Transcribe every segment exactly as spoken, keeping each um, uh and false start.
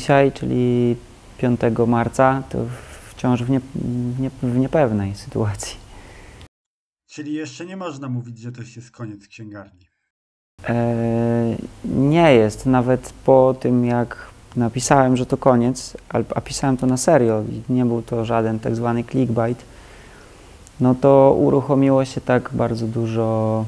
dzisiaj, czyli piątego marca, to wciąż w, nie, nie, w niepewnej sytuacji. Czyli jeszcze nie można mówić, że to jest koniec księgarni? E, nie jest. Nawet po tym, jak napisałem, że to koniec, a pisałem to na serio i nie był to żaden tak zwany clickbait, no to uruchomiło się tak bardzo dużo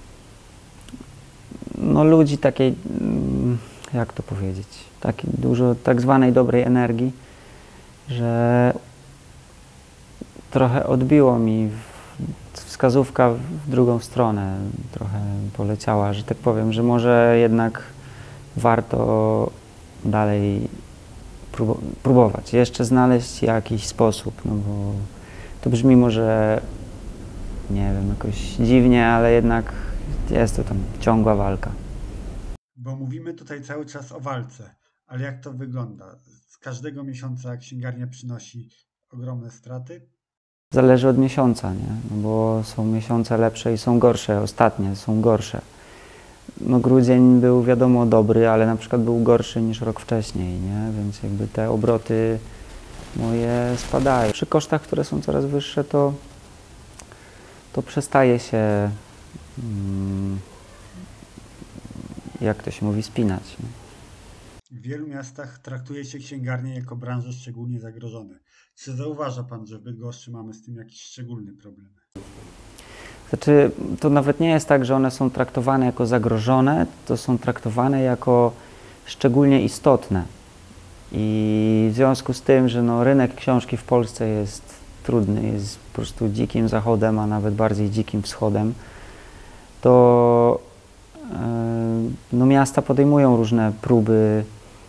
no, ludzi takiej, jak to powiedzieć, tak dużo tak zwanej dobrej energii, że trochę odbiło mi wskazówka w drugą stronę, trochę poleciała, że tak powiem, że może jednak warto dalej próbować, jeszcze znaleźć jakiś sposób, no bo to brzmi może, nie wiem, jakoś dziwnie, ale jednak jest to tam ciągła walka. Bo mówimy tutaj cały czas o walce, ale jak to wygląda? Z każdego miesiąca księgarnia przynosi ogromne straty? Zależy od miesiąca, nie? No bo są miesiące lepsze i są gorsze, ostatnie są gorsze. No grudzień był wiadomo dobry, ale na przykład był gorszy niż rok wcześniej, nie? Więc jakby te obroty moje spadają. Przy kosztach, które są coraz wyższe, to, to przestaje się, mm, jak to się mówi, spinać. Nie? W wielu miastach traktuje się księgarnię jako branżę szczególnie zagrożoną. Czy zauważa Pan, że w Bydgoszczy mamy z tym jakiś szczególny problem? Znaczy, to nawet nie jest tak, że one są traktowane jako zagrożone, to są traktowane jako szczególnie istotne. I w związku z tym, że no, rynek książki w Polsce jest trudny, jest po prostu dzikim zachodem, a nawet bardziej dzikim wschodem, to yy, no, miasta podejmują różne próby,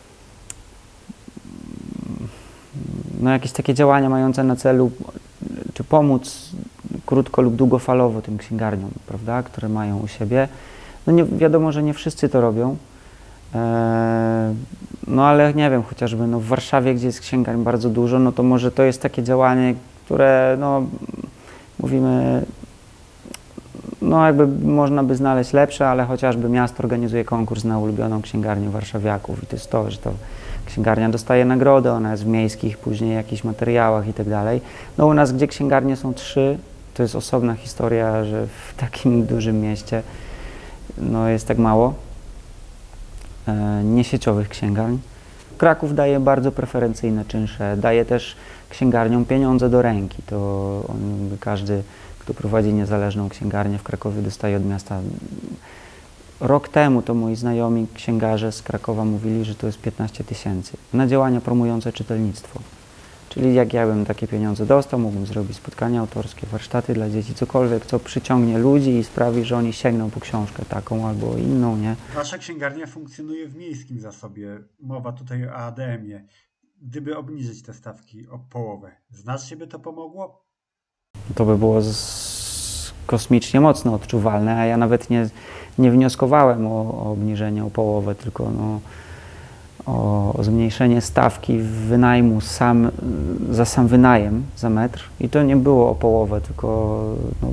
no, jakieś takie działania mające na celu, czy pomóc krótko lub długofalowo tym księgarniom, prawda, które mają u siebie. No nie, wiadomo, że nie wszyscy to robią, e, no ale nie wiem, chociażby no w Warszawie, gdzie jest księgarni bardzo dużo, no to może to jest takie działanie, które no mówimy, no jakby można by znaleźć lepsze, ale chociażby miasto organizuje konkurs na ulubioną księgarnię warszawiaków i to jest to, że to księgarnia dostaje nagrodę, ona jest w miejskich, później jakichś materiałach i tak dalej. No u nas, gdzie księgarnie są trzy, to jest osobna historia, że w takim dużym mieście no, jest tak mało e, niesieciowych księgarni. Kraków daje bardzo preferencyjne czynsze, daje też księgarniom pieniądze do ręki. To on, każdy, kto prowadzi niezależną księgarnię w Krakowie, dostaje od miasta. Rok temu to moi znajomi księgarze z Krakowa mówili, że to jest piętnaście tysięcy na działania promujące czytelnictwo. Czyli jak ja bym takie pieniądze dostał, mógłbym zrobić spotkania autorskie, warsztaty dla dzieci, cokolwiek, co przyciągnie ludzi i sprawi, że oni sięgną po książkę taką albo inną, nie? Wasza księgarnia funkcjonuje w miejskim zasobie. Mowa tutaj o A D M-ie. Gdyby obniżyć te stawki o połowę, znacznie by to pomogło? To by było z... kosmicznie mocno odczuwalne, a ja nawet nie, nie wnioskowałem o, o obniżenie o połowę, tylko no, o, o zmniejszenie stawki wynajmu sam, za sam wynajem za metr i to nie było o połowę, tylko no,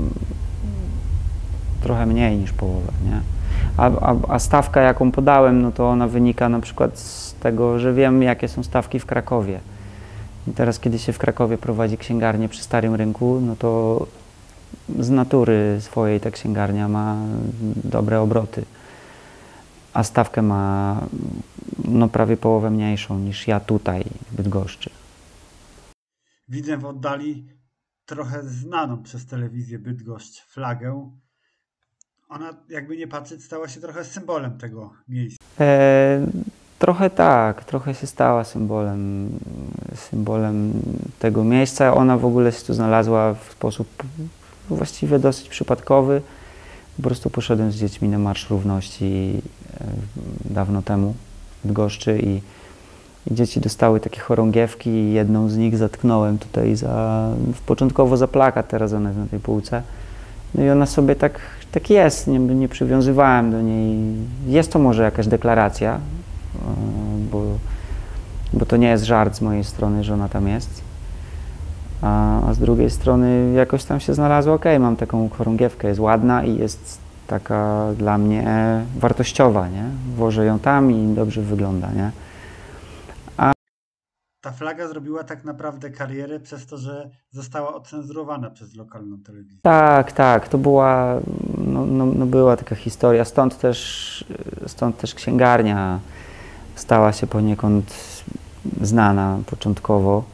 trochę mniej niż połowę, nie? A, a, a stawka, jaką podałem, no to ona wynika na przykład z tego, że wiem, jakie są stawki w Krakowie. I teraz, kiedy się w Krakowie prowadzi księgarnię przy Starym Rynku, no to z natury swojej ta księgarnia ma dobre obroty, a stawkę ma no, prawie połowę mniejszą niż ja tutaj w Bydgoszczy. Widzę w oddali trochę znaną przez telewizję Bydgoszcz flagę. Ona, jakby nie patrzeć, stała się trochę symbolem tego miejsca. E, trochę tak, trochę się stała symbolem, symbolem tego miejsca. Ona w ogóle się tu znalazła w sposób właściwie dosyć przypadkowy. Po prostu poszedłem z dziećmi na Marsz Równości dawno temu w Bydgoszczy i, i dzieci dostały takie chorągiewki i jedną z nich zatknąłem tutaj za, początkowo za plakat, teraz ona jest na tej półce. No i ona sobie tak, tak jest, nie, nie przywiązywałem do niej. Jest to może jakaś deklaracja, bo, bo to nie jest żart z mojej strony, że ona tam jest. A, a z drugiej strony jakoś tam się znalazło, okej, mam taką chorągiewkę, jest ładna i jest taka dla mnie wartościowa, nie? Włożę ją tam i dobrze wygląda, nie? ta flaga zrobiła tak naprawdę karierę przez to, że została ocenzurowana przez lokalną telewizję. Tak, tak, to była, no, no, no była taka historia, stąd też, stąd też księgarnia stała się poniekąd znana początkowo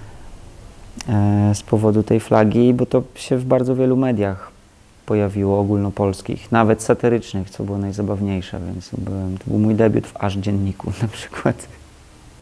e, z powodu tej flagi, bo to się w bardzo wielu mediach pojawiło, ogólnopolskich, nawet satyrycznych, co było najzabawniejsze, więc byłem, to był mój debiut w Aż Dzienniku na przykład.